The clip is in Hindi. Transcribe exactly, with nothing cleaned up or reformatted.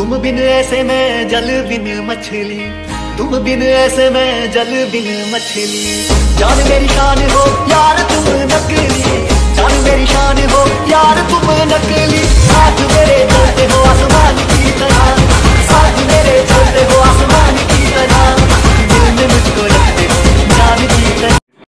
तुम बिन ऐसे मैं जल बिन मछली, तुम बिन ऐसे मैं जल बिन मछली। जान मेरी शान हो यार